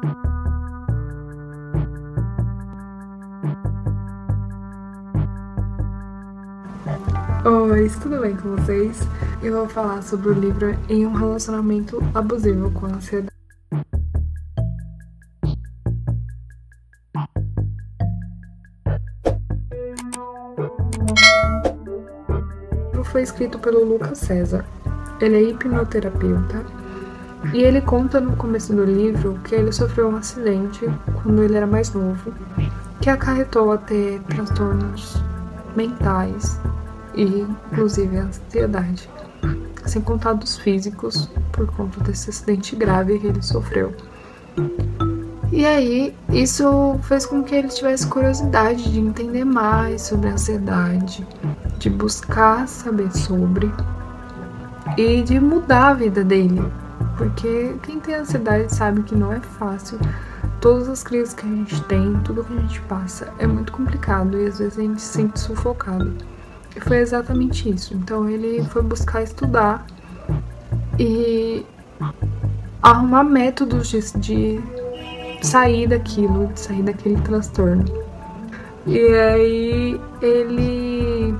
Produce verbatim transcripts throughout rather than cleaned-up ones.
Oi, tudo bem com vocês? Eu vou falar sobre o livro Em um Relacionamento Abusivo com Ansiedade. O livro foi escrito pelo Lucas César. Ele é hipnoterapeuta e ele conta no começo do livro que ele sofreu um acidente quando ele era mais novo, que acarretou a ter transtornos mentais e inclusive a ansiedade, sem contar dos físicos, por conta desse acidente grave que ele sofreu. E aí, isso fez com que ele tivesse curiosidade de entender mais sobre a ansiedade, de buscar saber sobre e de mudar a vida dele, porque quem tem ansiedade sabe que não é fácil. Todas as crises que a gente tem, tudo que a gente passa é muito complicado e às vezes a gente se sente sufocado. E foi exatamente isso. Então ele foi buscar estudar e arrumar métodos de, de sair daquilo, de sair daquele transtorno. E aí ele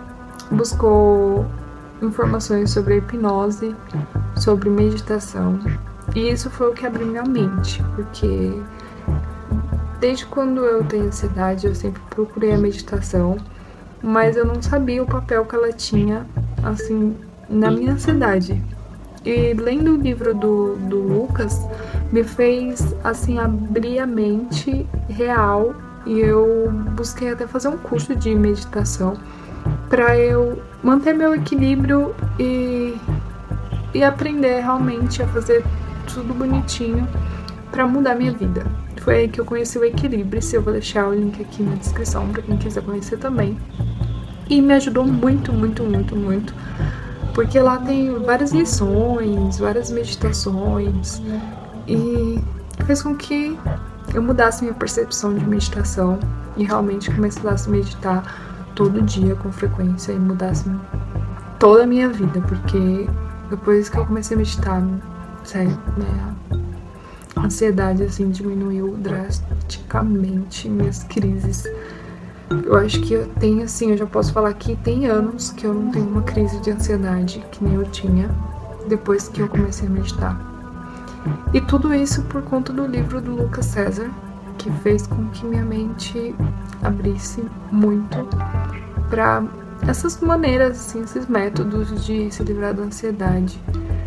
buscou informações sobre a hipnose, sobre meditação. E isso foi o que abriu minha mente, porque desde quando eu tenho ansiedade eu sempre procurei a meditação, mas eu não sabia o papel que ela tinha, assim, na minha ansiedade. E lendo o livro do, do Lucas, me fez, assim, abrir a mente real, e eu busquei até fazer um curso de meditação para eu manter meu equilíbrio e, e aprender realmente a fazer tudo bonitinho para mudar minha vida. Foi aí que eu conheci o Equilibre-se. Eu vou deixar o link aqui na descrição para quem quiser conhecer também. E me ajudou muito, muito, muito, muito, porque lá tem várias lições, várias meditações, e fez com que eu mudasse minha percepção de meditação e realmente começasse a meditar todo dia com frequência e mudasse toda a minha vida, porque depois que eu comecei a meditar, sério, minha ansiedade assim diminuiu drasticamente, minhas crises. Eu acho que eu tenho, assim, eu já posso falar que tem anos que eu não tenho uma crise de ansiedade que nem eu tinha depois que eu comecei a meditar. E tudo isso por conta do livro do Lucas César, que fez com que minha mente abrisse muito para essas maneiras, assim, esses métodos de se livrar da ansiedade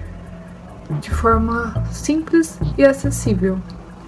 de forma simples e acessível.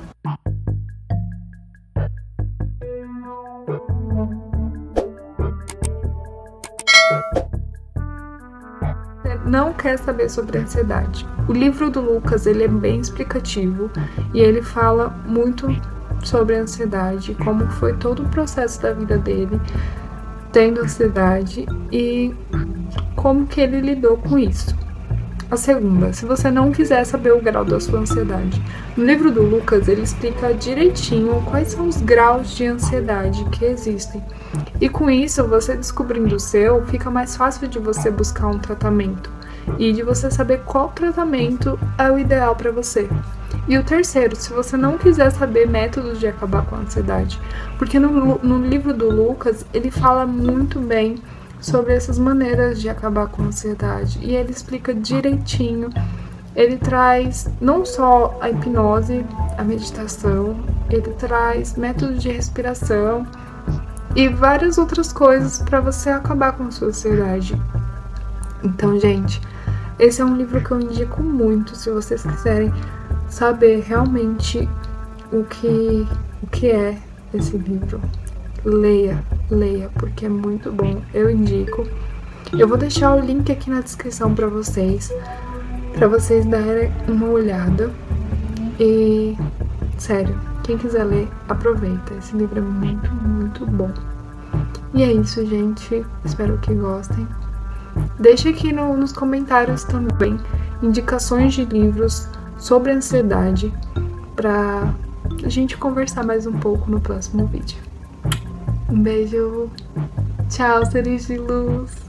Não quer saber sobre ansiedade. O livro do Lucas, ele é bem explicativo e ele fala muito sobre a ansiedade, como foi todo o processo da vida dele tendo ansiedade e como que ele lidou com isso. A segunda, se você não quiser saber o grau da sua ansiedade, no livro do Lucas ele explica direitinho quais são os graus de ansiedade que existem. E com isso, você descobrindo o seu, fica mais fácil de você buscar um tratamento e de você saber qual tratamento é o ideal para você. E o terceiro, se você não quiser saber métodos de acabar com a ansiedade, porque no, no livro do Lucas ele fala muito bem sobre essas maneiras de acabar com a ansiedade e ele explica direitinho. Ele traz não só a hipnose, a meditação, ele traz métodos de respiração e várias outras coisas para você acabar com a sua ansiedade. Então, gente, esse é um livro que eu indico muito se vocês quiserem saber realmente o que, o que é esse livro. Leia, leia, porque é muito bom, eu indico. Eu vou deixar o link aqui na descrição para vocês, para vocês darem uma olhada. E, sério, quem quiser ler, aproveita, esse livro é muito, muito bom. E é isso, gente, espero que gostem. Deixe aqui no, nos comentários também indicações de livros sobre ansiedade para a gente conversar mais um pouco no próximo vídeo. Um beijo, tchau, seres de luz!